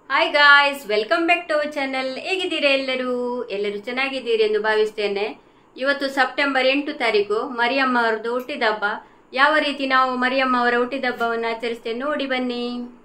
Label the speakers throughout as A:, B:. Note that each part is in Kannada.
A: Hi guys, welcome back to our channel. ಹೇಗಿದ್ದೀರಾ ಎಲ್ಲರೂ ಚೆನ್ನಾಗಿದ್ದೀರಿ ಎಂದು ಭಾವಿಸ್ತೇನೆ. ಇವತ್ತು ಸೆಪ್ಟೆಂಬರ್ 8 ತಾರೀಕು ಮರಿಯಮ್ಮ ಅವರದ್ದು ಹುಟ್ಟಿದಬ್ಬ. ಯಾವ ರೀತಿ ನಾವು ಮರಿಯಮ್ಮ ಅವರ ಹುಟ್ಟಿದಬ್ಬವನ್ನು ಆಚರಿಸ್ತೇವೆ ನೋಡಿ ಬನ್ನಿ.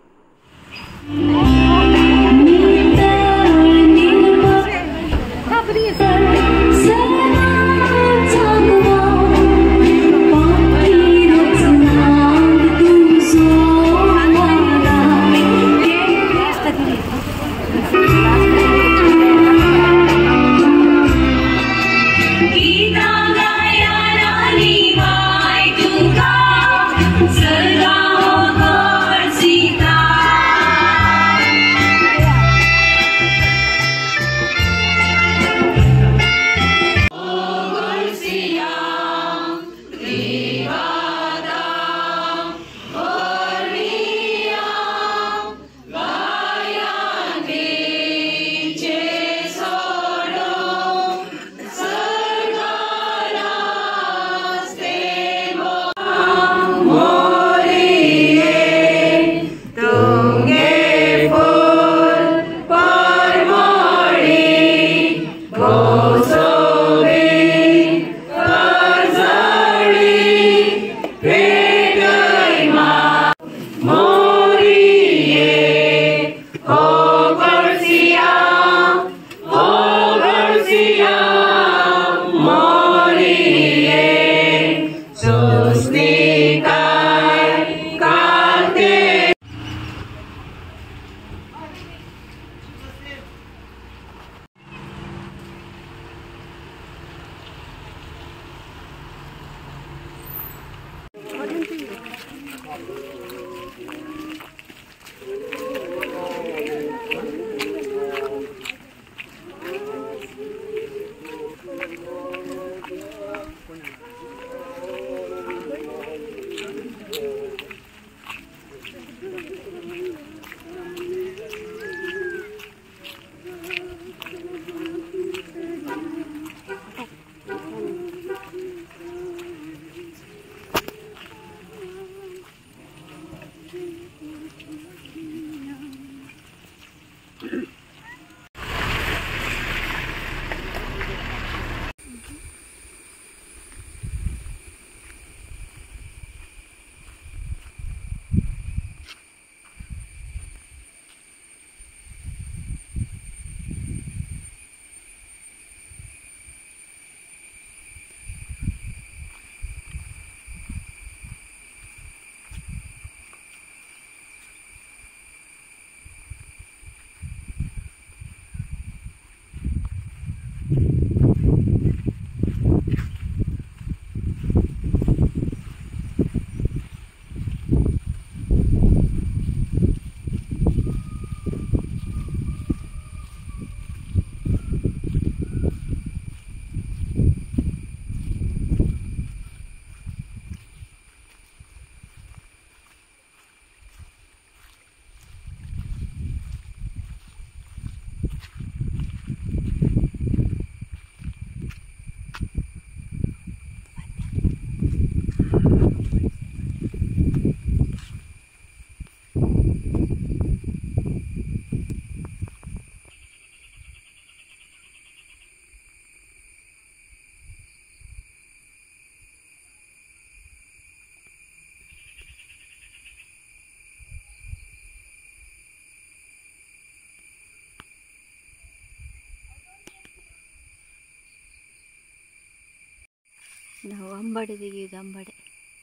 A: ನಾವು ಅಂಬಡೆ ತೆಗೆಯುವುದು. ಅಂಬಡೆ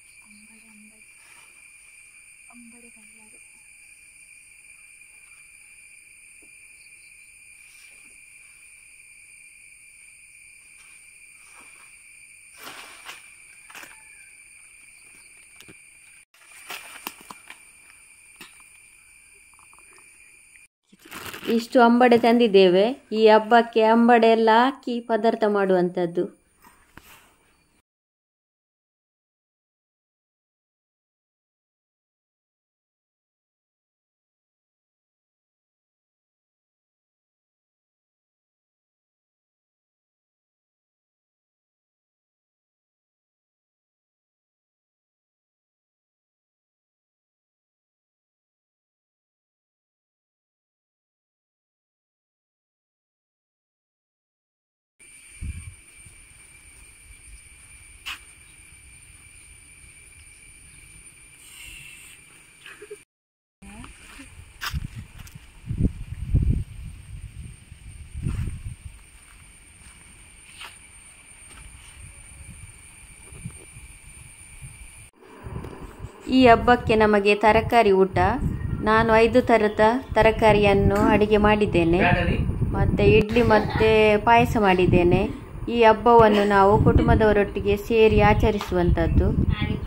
A: ಕಲ್ಲರು. ಇಷ್ಟು ಅಂಬಡೆ ತಂದಿದ್ದೇವೆ. ಈ ಹಬ್ಬಕ್ಕೆ ಅಂಬಡೆ ಎಲ್ಲ ಹಾಕಿ ಪದಾರ್ಥ ಮಾಡುವಂಥದ್ದು. ಈ ಹಬ್ಬಕ್ಕೆ ನಮಗೆ ತರಕಾರಿ ಊಟ. ನಾನು 5 ಥರದ ತರಕಾರಿಯನ್ನು ಅಡಿಗೆ ಮಾಡಿದ್ದೇನೆ. ಮತ್ತು ಇಡ್ಲಿ ಮತ್ತು ಪಾಯಸ ಮಾಡಿದ್ದೇನೆ. ಈ ಹಬ್ಬವನ್ನು ನಾವು ಕುಟುಂಬದವರೊಟ್ಟಿಗೆ ಸೇರಿ ಆಚರಿಸುವಂಥದ್ದು.